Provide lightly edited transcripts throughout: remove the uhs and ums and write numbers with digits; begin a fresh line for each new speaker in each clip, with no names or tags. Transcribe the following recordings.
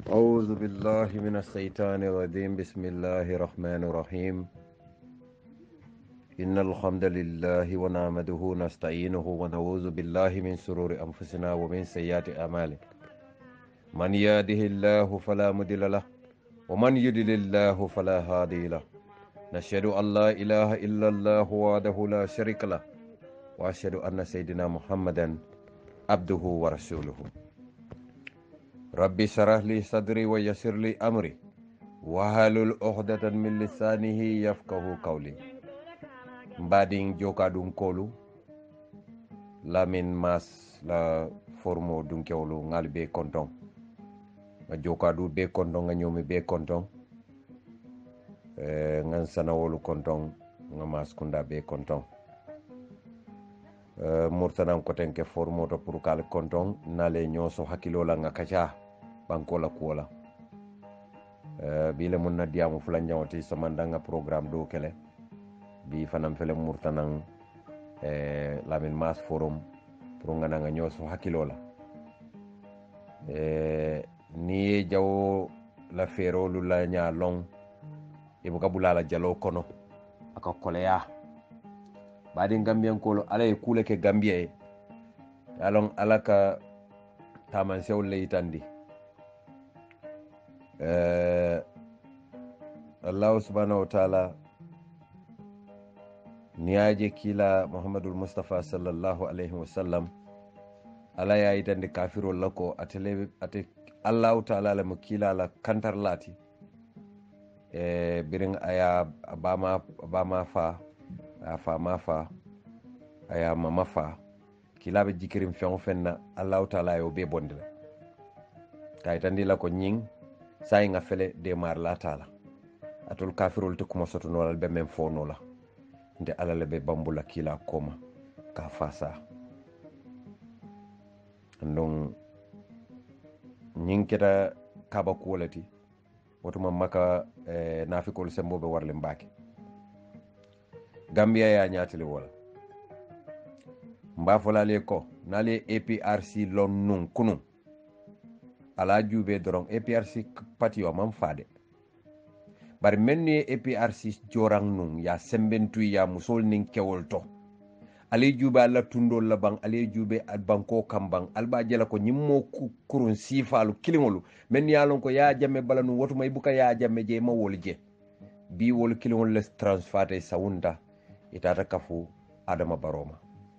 أعوذ بالله من الشيطان الرجيم بسم الله الرحمن الرحيم إن الحمد لله ونعمده نستعينه ونعوذ بالله من شرور أنفسنا ومن سيئات أعمالنا من يهده الله فلا مضل له ومن يضلل الله فلا هادي له نشهد أن لا إله إلا الله وحده لا شريك له وأشهد أن سيدنا محمدا عبده ورسوله ربي اشرح لي صدري ويسر لي أمري wahalul uqdatan min lisanihi yafqahu qawli mbading joka dum kolu lamin mas la formo dum kewlu ngal be konton ma joka du be konton nga nyomi be konton ngan sanawolu konton nga mas kunda be konton murtanan koten ke formo to pour kal konton nale nyoso hakilo la nga kacha bankola kuola bile mun na diamu fulan jawti samandanga programme do kele bi fanam fele murtanan lamin mas forum pour nga nga ñoso hakilola ni jawo la ferolu la nya long e buka bulala jalo kono aka koleya badi Gambian ko ala e kule ke Gambie alon alaka taman sew leitandi Allah subhanahu wa ta'ala niyaje kila Muhammadul Mustafa sallallahu alaihi wasallam ala ya itande kafirol lako ate Allah ta'ala la mukila la kantar lati birin aya bama fa aya mama fa kila be jikirim fen fenna Allah ta'ala yo be bondira kay tandi la ko nying sai nga fele de mar la tala atol kafirol te kuma soto nolal be men fono la nde alala be bambula kila koma ka fasa ndon nyinketa kaba kuolati wotuma maka nafikol sembo be warle mbake Gambia ya nyatili wala mbafola le ko nale APRC lon nun kunu ala jube dorong APRC pati yo mam fade bari menni APRC jorang nun ya sembentu ya musol nin kewol to ali jube ala tundo la bang ali jube al banko kambang alba jela ko nyimmo kurun sifalu kilingolu men yalon ko ya jamme balanu wotuma ibuka ya jamme je ma wol je bi wol kilingol les transfate sawunda itata kafu adama baroma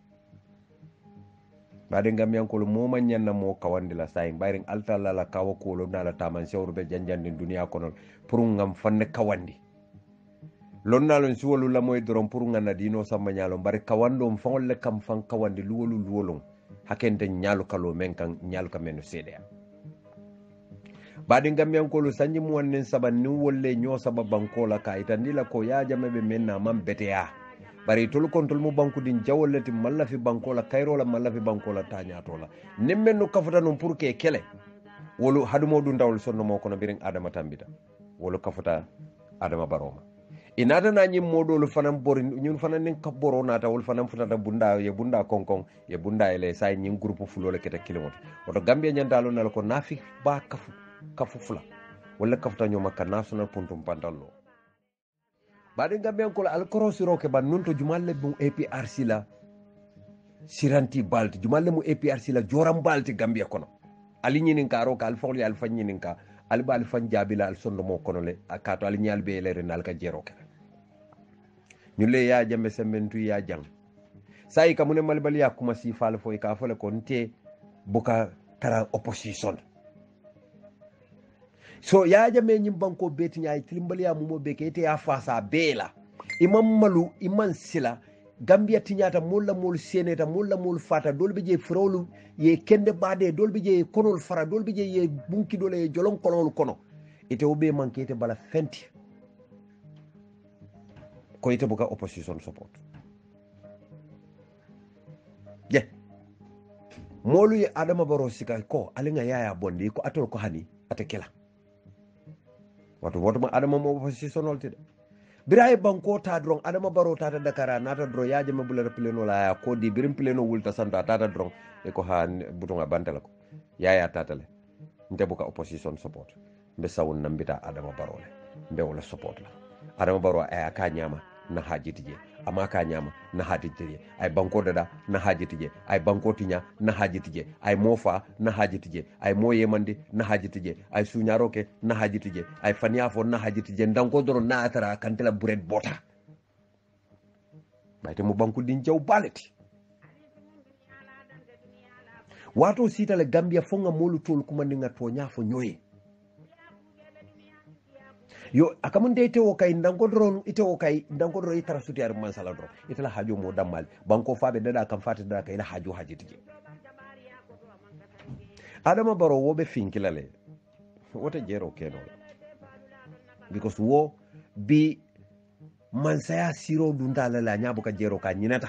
bade Gambian ko mo man nyanna mo kawandi la say bayring altalla la kawa ko lo na la taman sewru be janjande duniya kono pour ngam fanne kawandi lonna lon suwolu la moy dorom pour ngana dino samba nyalo bari kawando fangol le kam fan kawandi luwolu hakende nyalu kalo men kan nyalu ka menu sede bade Gambian ko lo sanji mo wannen saban ni wolle nyo sababan ko la ka itandila ko ya jame be menna mam beteya bari tol kontol mu banku din jawolati malla fi banko la kayro la malla fi banko la tañato la nemmen no kafuta non pour que kele wolu hadumo du ndawol sonno mo kono birin adama tambita wolu kafuta adama baroma inata na nyim modolu fanam bori ñun fanan nen ka boro nata wol fanam futata bunda konkon ye bunda ele say ñin groupe fulole kete kilimoto oto Gambia nyandalo nal ko nafi ba kafu fula wala kafuta ñoma ka national puntum pantallo baɗe Gambian ko al korosiro ke ban non to jumalle mu APRC la siranti balti jumalle mu APRC la joram balti Gambia kono ali nyinin karo ka al fawli al fanyinin ka al bal fan jabila al sonno mo kono le akato al nyal be lere nal ka jero ke nyulle ya jambe sembentu ya jang sai ka mune malbali ya kuma si fal fo ka fole ko nte buka tara opposition so ya jame nyim banko beti nyaay tilimbali ya mumo be kete ya fasa bela imam malu iman sila Gambia tinyata mulla mul seneta mulla mul fata dolbe je frolu ye kende bade dolbe je konol fara dolbe je ye bunki dole ye jolon kolol kono ite obe mankete bala fenti ko ite buka opposition support molu ye Adama Barrow sika ko alinga yaya bondi ko atol ko hani atekela watu ma Adama mo opposition oltide biraye banko ta dron Adama Barrow tata Dakar nata dron yaje me bulere pleno la ya ko di birim pleno wulta santa tata dron e ko ha butunga bantala ko yaya tatale nte buka opposition support mbe sawun na mbita Adama Barrow le mbe wala support la Adama Barrow ay ka nyama na hajiti je ama ka nyama na hajiti je ay banko dada na hajiti je ay banko tinya na hajiti je ay mofa na hajiti je ay moye mande na hajiti je ay suñaroke na hajiti je ay faniafo na hajiti je ndanko doro na atara kantela buret bota bayte mo banko din jaw baleti wato sita le Gambia fonga molu tol kumandi nga tonya fo nyoye yo akamunde ite o kay ndangodron ite o kay ndangodro itara suti ar mansala dro itala hajo mo dammal banko faabe dada kam fati dada kay la hajo hajiti Adama Barrow wobe finkilale wote jero keno because wo bi mansaya siro dundala la nyabo ka jero ka nyinata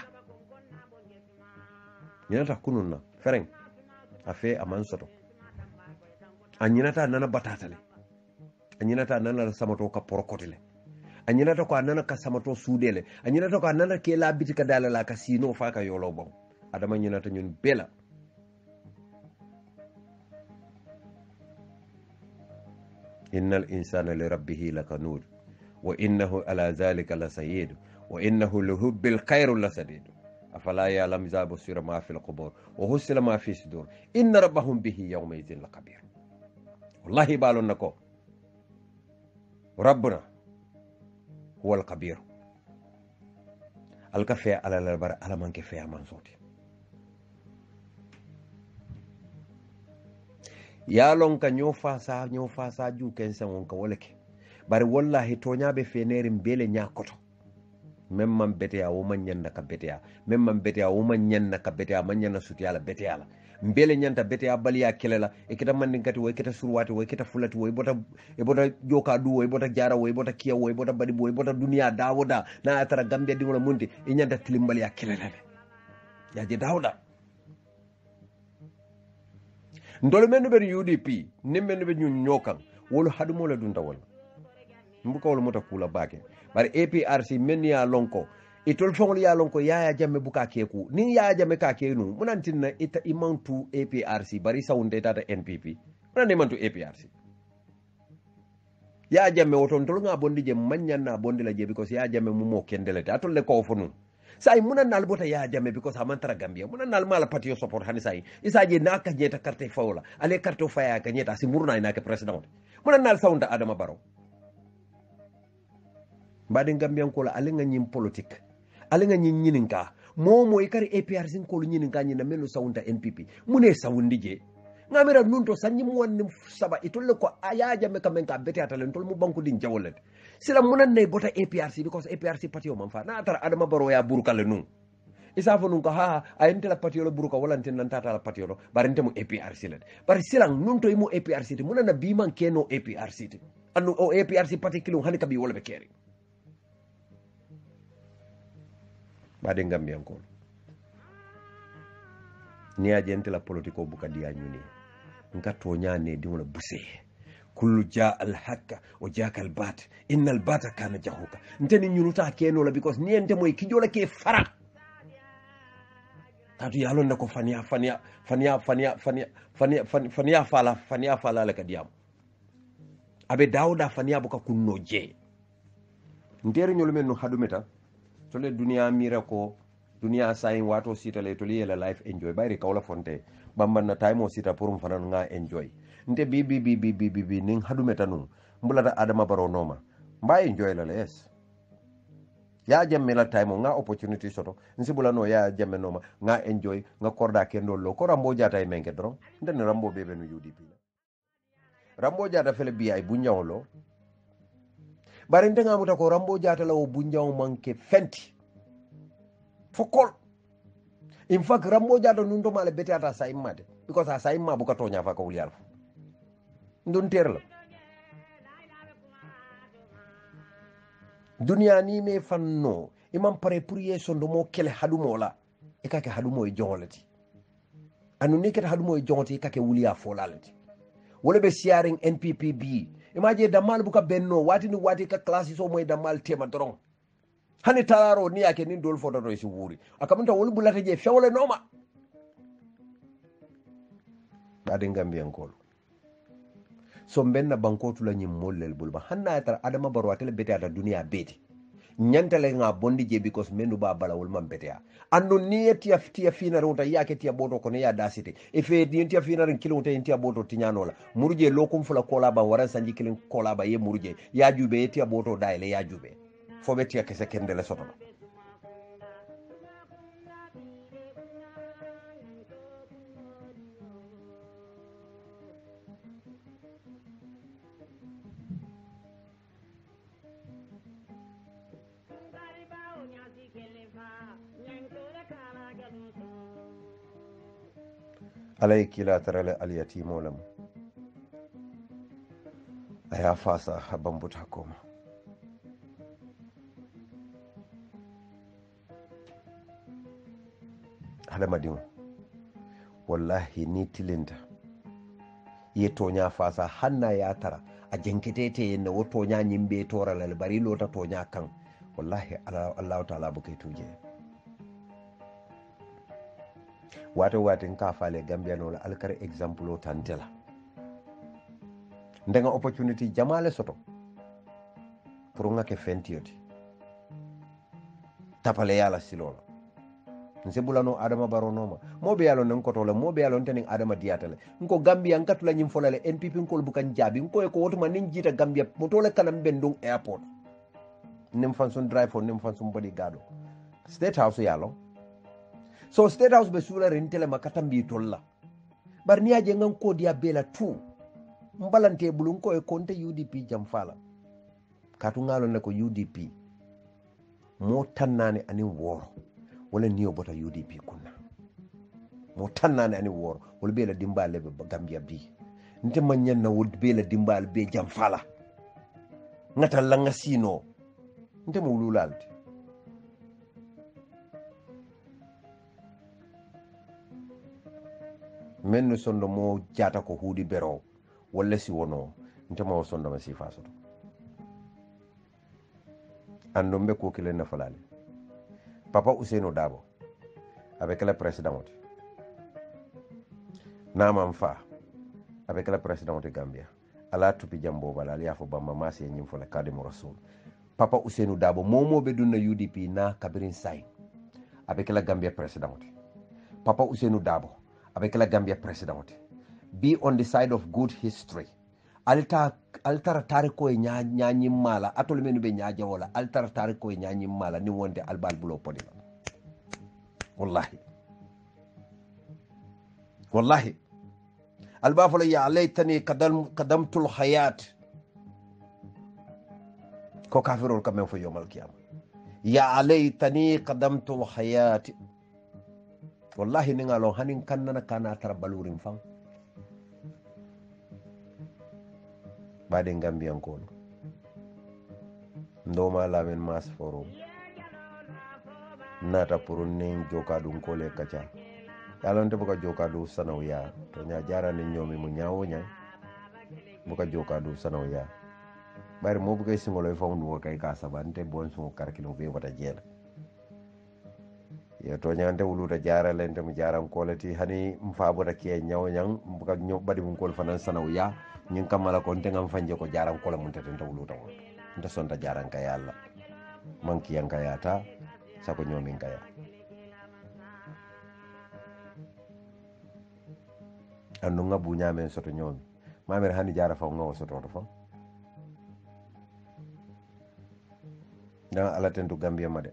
kununna fereng afe amansoto anyinata nana batatale anyinata nana samato ka porokotile anyinata ko nana ka samato sudele anyinata ko nana ke la bitika dala la kasino fa ka yolo bon adama nyinata ñun bela innal insana li rabbih lakanud wa innahu ala zalika lasayid wa innahu lihubbil khair lasadid afala ya'lam idha busira ma fil qubur wa husila ma fi sudur inna rabbahum bihi yawma idhin lakabir wallahi balon nako rabbuna huwal kabir alka fe ala la bar ala manke fe aman soti ya lon ka nyofa sa ju ken san won ka woleke bari wallahi to nyaabe fe nerim bele nyakoto même man beteya wo man nyanda ka beteya même man beteya wo man nyanda ka beteya man nyanda suti ala beteya la mbele nyanta beteya baliya kelela e kita mandin kati wo kita surwati wo kita fulati wo bota joka du wo bota jara wo bota kiya wo bota badi wo bota duniya dawoda na atara Gambia di wala munti e nyanta tilimbali ya kelela ya je dawda ndol men be UDP nimmen be ñun ñokan wolu hadumo la dunta wala mbuka wala mota kula bake bari APRC men ya lonko itol fongol ya lonko yaya jamme buka keku ni yaya jamme ka kenu munantinna ita imantu APRC bari sawunde tata NPP munande imantu APRC ya jamme woton tol nga bondi je manyanna bondi la je because ya jamme mumo kendelete atol le ko fonu sai munan nal bota ya jamme because amantara Gambia munan nal mala patio support hani sai isaje naka jeta carte fawla ale carte faya ka nyeta si murna ina ke president munan nal sawunda Adama Barrow mbaɗen Gambiyankola ale nga ñim politique ale nga ñin ñininka momo e kari APRC ko lu ñininka ñina melu sawunta NPP mune sawundi je ngamira nunto sanyi mu wonni saba itolle ko ayaja me kamen ka beti atalen tol mu banku din jawolete sila munan ne bota APRC because APRC patio man fa na tara Adama Barrow ya burkale nun isa fo nun ko ha ayente la patio lo burka wala ten nan tata la patio lo barente mu APRC le bar sila nunto mu APRC munan na biman keno APRC anu o APRC pati kilum hani kabi wala be keri bade Gambiyankol ni agente la politiko buka dia ñuni nka toñane di wala buse kullu ja al hakka o jaka al bat innal bata kana jahuka nteni ñunuta keno la because ni ente moy kijola ke fara tatu yalo ndako fania fala la kadiyam abe dawda fania buka kunno je ndere ñolu men no hadumeta to le dunia mira ko dunia sayin wato sita le to li la life enjoy bayri kawla fonte bamba na time o sita pour fanan nga enjoy nte bi ning hadumeta nun mbulata Adama Barrow noma mba enjoy la les ya jamme la time nga opportunity soto nsibula no ya jamme noma nga enjoy nga korda kendo lo ko rambo jata e menke dron ndene rambo bebe no UDP rambo jata fele bi ay bu ñawlo bari ndenga muta ko rambo jata la o bunjaw manke fenti fokol in fact rambo jata nun to male beti ata sa immade because asa imma buka tonya fa ko wulyal ndon terla dunia ni me fanno imam pare pour yeso ndo mo kele hadumo la e kake hadumo e jongolati anu ne kete hadumo e jongoti kake wulya folalati wala be sharing NPP bi imaje damal buka benno wati ni wati ka classe so moy damal tema dron hani talaro ni yake ni dol foto do si wuri akamunta wol bulata je fewle noma bade Gambiyankol so benna banko tula nyim mollel bulba hanna tara adama baro atele bete ata duniya beti nyantale nga bondi je because menu ba bala wol man betea anno niyeti afti afina ronta yake tia boto ko ne ya dasite e fe niyeti afina ren kilo te tia boto tinyanola muruje lokum fula kola ba waran sanji kilin kola ba ye muruje ya jube tia boto daile ya jube fo betia kese kendele soto alay kila tarale aliyatimo lam aya fasa habambuta koma hadamadiŋo wallahi ni tilinta ye toña fasa hanna ya tara a jenketete yenna wo toña ñimbe toralal bari lota toña kan wallahi allahu taala bo kay tuje wato watin ka fale gambiyanola alkar exemple o tantela ndenga opportunity jamale soto pour ngake fentiyoti tapale yala silola nse bulano adama baronoma mobe yalo nan kotola mobe yalo tanin adama diatale nko gambia nkatula nyim folale NPP nkol bukan jabi nko e ko wotuma nin jita gambia motole kanam bendung airport nim fansun drive for nim fansun body gado state house yalo so state house be sula rentele makata mbi tolla bar ni aje ngan ko dia bela tu mbalante bulun ko e konte UDP jamfala katu ngalo ne ko UDP mo tannane ani woro wala niyo bota UDP kunna mo tannane ani woro wala bela dimbale be Gambia bi nte manyan na wol bela dimbal be jamfala ngata langa sino nte mo wululalde men no sondo mo jata ko hudi bero wala si wono nte mo sondo ma sifa soto ando mbe ko kile na falale papa Ousseynou Dabo avec le président Naman Fa avec le président de Gambia ala tupi jambo bala ali afo Bamba Mass e nyim fo le kadimo rasul papa Ousseynou Dabo momo be dunna UDP na kabirin say avec la Gambia président papa Ousseynou Dabo avec la Gambia président be on the side of good history altara tariko e nyaanyim mala atol menu be nyaaje wala altara tariko e nyaanyim mala ni wonde albal bulo podi wallahi albafala ya laytani qadamtul hayat ko kafirol kam fo yomal qiyam ya laytani qadamtul hayat wallahi ni ngalo hanin kannana kana tar balurin fam bade Gambian ko ndoma lamen Mass forum nata pour nen jokadum ko le kacha yalonte buka jokadu sanawiya to nya jara ni nyomi mu nyaawo nya buka jokadu sanawiya bari mo buka singolo fa ndu kay ka sabante bon su karkilo be wata jela ya to nya ande wuluta jara lente mu jaram kolati hani mfabota ke nyaawo nyang buka badi mun kol fanan sanawiya nyin kamala ko ngam fanje ko jaram kola mun tete wuluta won nda sonta jaran ka yalla manki yanka yata sako nyomin kaya andu ngabu nyamen soto nyomi mamer hani jara fa ngawo soto to fa dan ala tentu Gambia made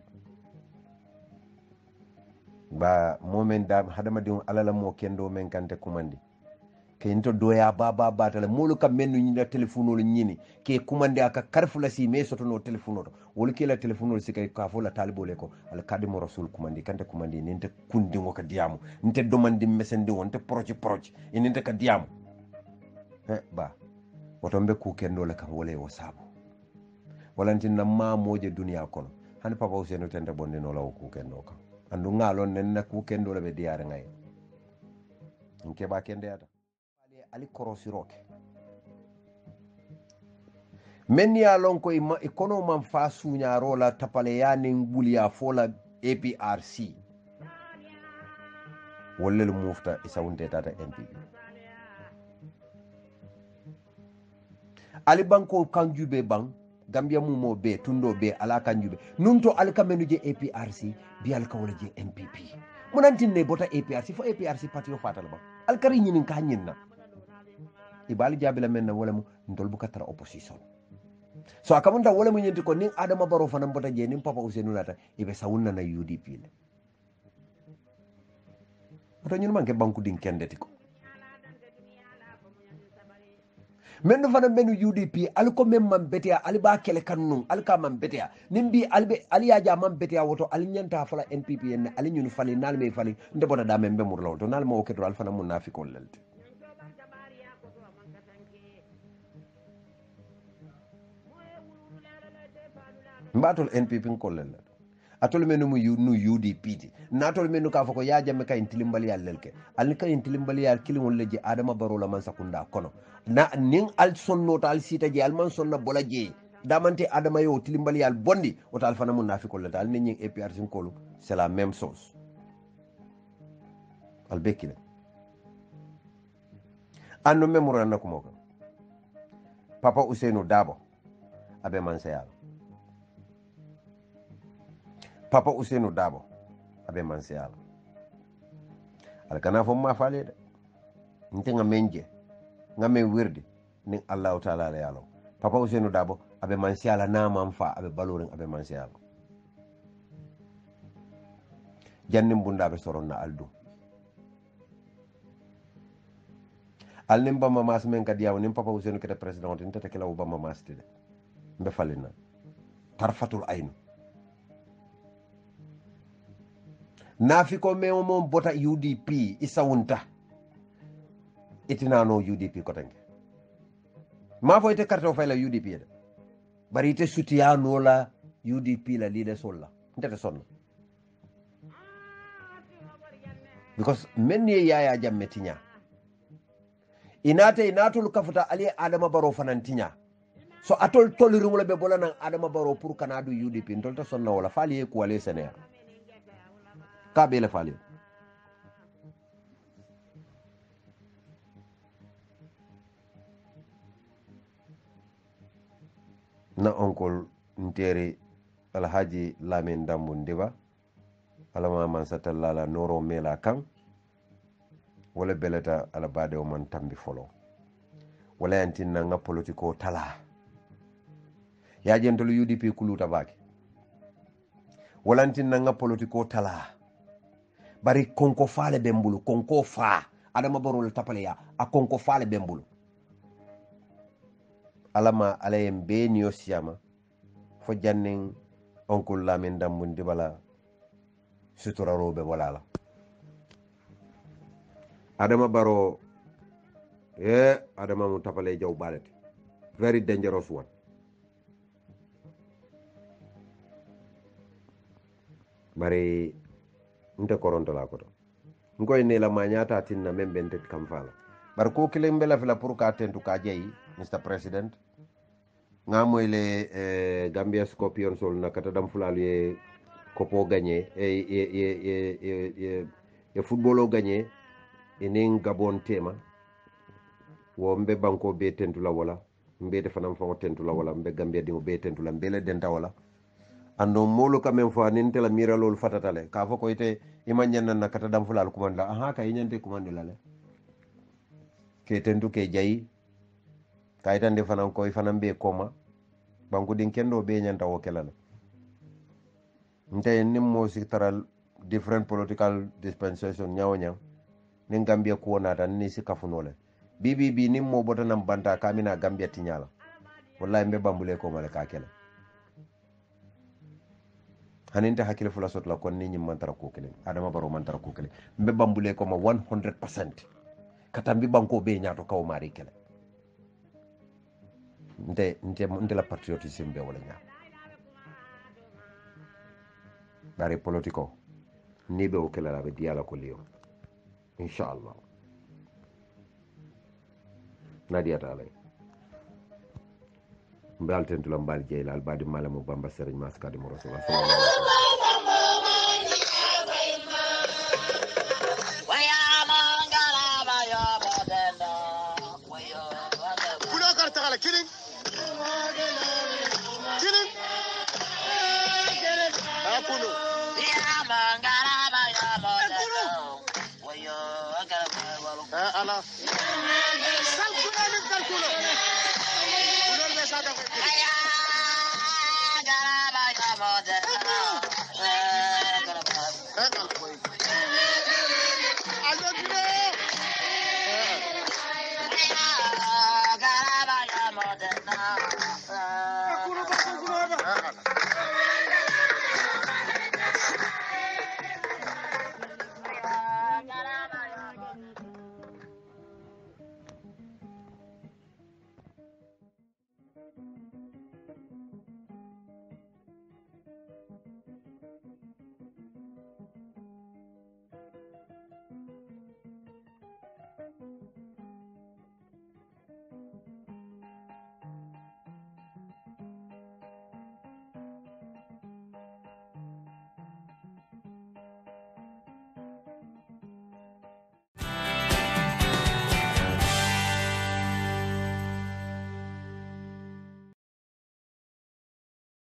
ba momen da hadama di ala la mo kendo men kante kumandi ke into doya baba tala mulu kam mennu nyina telefono nyini ke kumande aka karfula si me soto no telefono to wol ke la telefono si kay ka fola talibole ko al kadimo rasul kumandi kante kumandi ninte kundi ngoka diamu ninte domandi mesendi wonte proche ninte ka diamu ba woto mbe ku kendo la kam wole wo sabo walantina ma moje duniya kono hani papa Ousseynou tente bonde no law ku kendo kam andu ngalon nen na ku kendo la be diare ngay nke ba kende ata ali korosiroke men ya lon ko ikono man fa suñaro la tapale ya nin buliya fola APRC wolle mufta isawunte tata NPP ali banko kanjube bang Gambia mumo be tundo be ala kanjube nunto alkamenu je APRC bi alkawla je NPP munantinne bota APRC fo APRC parti o fatal ba alkari nyinin ka nyinna ibali jabila men na wala mu ndol bu katara opposition so akamunda wala mu nyenti ko nin Adama Barrow fanam bota je nin Papa Ousainou Lata ibe sawunna na UDP le oto ñun manke banku din kendeti ko men fana menu UDP alko mem man betia alba kele kannun alka man betia nimbi albe aliyaja man betia woto alinyanta fala NPP en ali ñun fali nal me fali ndebota da membe murlo to nal mo oketo alfana munafiqol lelde mbatol NPP ko lelde atol menu mu nu UDP ti natol menu ka fako ya jamme kay tilimbali yallelke al kay tilimbali yal kilimol leje Adama Barrow la man sakunda kono na nin al sonno tal sita je al man sonna bola je damante Adama yo tilimbali yal bondi o tal fana munafiqol le tal nin APRC ko c'est la même chose al bekile anno memora na ko moko Papa Ousainou Dabo abe man sayal Papa Ousainou Dabo abe man sayal al kana fo ma faale de nte nga menje nga men wirdi ni Allah taala la yalo Papa Ousainou Dabo abe man sayala na man fa abe balorin abe man sayal jannim bunda be soron na aldu al nim Bamba Mass men ka diaw nim Papa Ousainou kete president nte te kala Bamba Mass de mbe falina tarfatul aynu nafiko meo mon bota UDP isawunta itinano UDP kotange ma fo ite carte o fayla UDP de bari ite sutiyano la UDP la leader solla ndete sonna because men ye yaya jamme tinya inatul kafuta ali Adama Barrow fanantinya so atol tolirumula be bolana Adama Barrow pour kanadu UDP ndolta sonna wala fali ko wale sene ka bele fali na onkol ntere Alhaji Lamin Dambu Ndiba alama man satallala noro mela kan wala beleta ala bade o man tambi folo wala yantinna nga politiko tala ya jentolu UDP kuluta baki wala yantinna nga politiko tala bari konko faale bembulu konko fa Adama Barrow tapale ya a konko faale bembulu alama alayem be niyo siyama fo jannin onkul Lamin Dambu Ndibala sutura robe walala Adama Barrow Adama mu tapale jaw balete very dangerous one bari nte koronto la koto ngoy ne la mañata tinna membe nte kam fala bar ko kilembe la fila pour ka tentu ka jeyi Mr President nga moy le Gambia Scorpions sol na kata dam fulalu ye kopo gagné e footballo gagné enen Gabon tema wo mbe banko be tentu la wala mbe defanam fa tentu la wala mbe Gambia di be tentu la mbele denta wala ando molo kamen fo ninte la mira lol fatatale ka fo ko ite imanyan na kata dam fulal kumanda aha ka nyante kumande lale ke tentu ke jayi ka itande fanan ko fanan be koma banku din kendo be nyanta wo kelala nte nimmo siktaral different political dispensation nyawo nyaw nin Gambia ko nata ni sikafunole BBB nimmo botanam banta kamina Gambia tinyala wallahi mbe bambule ko mala ka kela haninte hakile fula sot la kon ni nyim mantara ko kele Adama Barrow mantara ko kele mbe bambule ko ma 100% katambi banko be nyaato kaw mari kele nte la patriotisme be wala nya bari politiko ni be o kele la be diala ko liyo inshallah nadia talay mbal tentula mbal jeyla al badi malamu Bamba Serigne Mass Kadimu Rasulullah sallallahu alaihi wasallam
Kula karta kala killing Calculo.